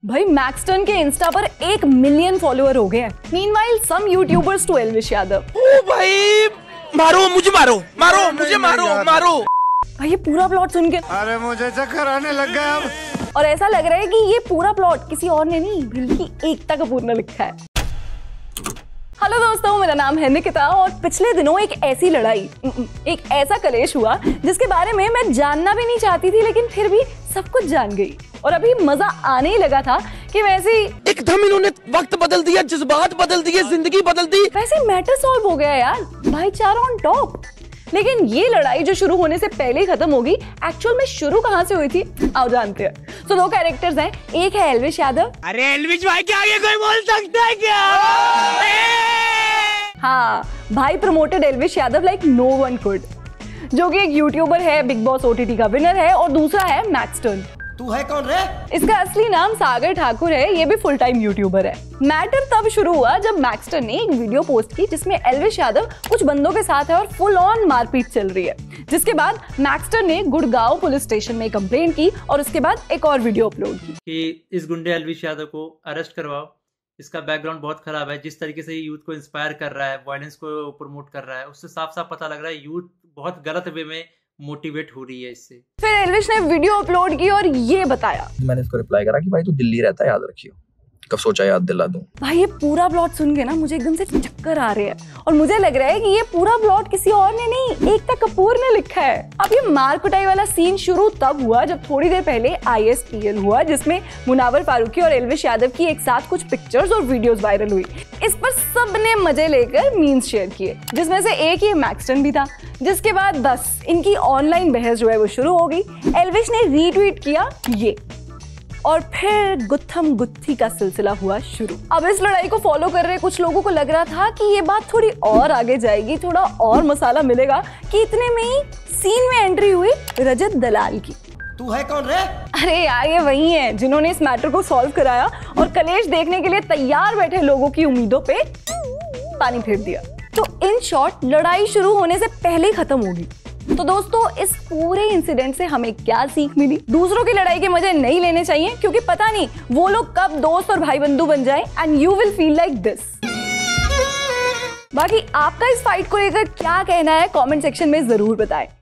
भाई मैक्सटन के इंस्टा पर 1 मिलियन फॉलोअर हो गए हैं। Meanwhile some YouTubers to Elvish Yadav. ओ भाई मारो मुझे, मारो मुझे, मारो। भाई ये पूरा प्लॉट सुन के अरे मुझे चक्कर आने लग गया अब। और ऐसा लग रहा है कि ये पूरा प्लॉट किसी और ने नहीं बल्कि एकता कपूर ने लिखा है। हेलो दोस्तों, मेरा नाम है निकिता और पिछले दिनों एक ऐसी लड़ाई, एक ऐसा कलेश हुआ जिसके बारे में मैं जानना भी नहीं चाहती थी, लेकिन फिर भी सब कुछ जान गई और अभी मजा आने ही लगा था कि वैसे एकदम इन्होंने वक्त बदल दिया, जज्बात बदल दिए, जिंदगी बदल दी। वैसे मैटर सॉल्व हो गया यार, भाईचारा ऑन टॉप। लेकिन ये लड़ाई जो शुरू होने से पहले ही खत्म होगी, एक्चुअल में शुरू कहाँ से हुई थी आओ जानते हैं। तो 2 कैरेक्टर्स हैं, एक है एल्विश यादव। अरे एल्विश भाई के आगे कोई बोल सकता है क्या? हाँ, भाई promoted Elvish Yadav like no one could, जो कि एक यूट्यूबर है, बिग बॉस ओटीटी का विनर है, और दूसरा है मैक्सटन। तू है कौन रे? इसका असली नाम सागर ठाकुर है, ये भी फुल टाइम यूट्यूबर है। मैटर तब शुरू हुआ जब मैक्सटन ने एक वीडियो पोस्ट की जिसमें एल्विश यादव कुछ बंदों के साथ है और फुल ऑन मारपीट चल रही है, जिसके बाद मैक्सटन ने गुड़गांव पुलिस स्टेशन में कंप्लेन की और उसके बाद एक और वीडियो अपलोड की कि इस गुंडे एल्विश यादव को अरेस्ट करवाओ, इसका बैकग्राउंड बहुत खराब है, जिस तरीके से यूथ को इंस्पायर कर रहा है, वायलेंस को प्रमोट कर रहा है, उससे साफ साफ पता लग रहा है यूथ बहुत गलत वे में मोटिवेट हो रही है इससे। फिर एल्विश ने वीडियो अपलोड की और ये बताया, मैंने इसको रिप्लाई करा कि भाई तू दिल्ली रहता है, याद रखियो, कब सोचा याद दिला दूं। भाई ये पूरा प्लॉट सुन के ना मुझे एकदम से चक्कर आ रहे हैं और मुझे लग रहा है कि ये पूरा प्लॉट किसी और ने नहीं, एकता कपूर ने लिखा है। अब ये मार कुटाई वाला सीन शुरू तब हुआ जब थोड़ी देर पहले ISPL हुआ, जिसमें मुनावर फारूकी और एल्विश यादव की एक साथ कुछ पिक्चर्स और वीडियोस वायरल हुई। इस पर सबने मजे लेकर मीम्स शेयर किए, जिसमें से एक ये मैक्सटन भी था। जिसके बाद बस इनकी ऑनलाइन बहस जो है वो शुरू हो गई। एल्विश ने रीट्वीट किया ये, और फिर गुत्थम गुत्थी का सिलसिला हुआ शुरू। अब इस लड़ाई को फॉलो कर रहे कुछ लोगों को लग रहा था कि ये बात थोड़ी और आगे जाएगी, थोड़ा और मसाला मिलेगा, कि इतने में ही सीन में एंट्री हुई रजत दलाल की। तू है कौन रे? अरे यार ये वही है जिन्होंने इस मैटर को सॉल्व कराया और कलेश देखने के लिए तैयार बैठे लोगों की उम्मीदों पे पानी फेर दिया। तो इन शॉर्ट लड़ाई शुरू होने से पहले ही खत्म होगी। तो दोस्तों, इस पूरे इंसिडेंट से हमें क्या सीख मिली? दूसरों की लड़ाई के मजे नहीं लेने चाहिए, क्योंकि पता नहीं वो लोग कब दोस्त और भाई बंधु बन जाएं and you will feel like this. बाकी आपका इस फाइट को लेकर क्या कहना है कमेंट सेक्शन में जरूर बताएं।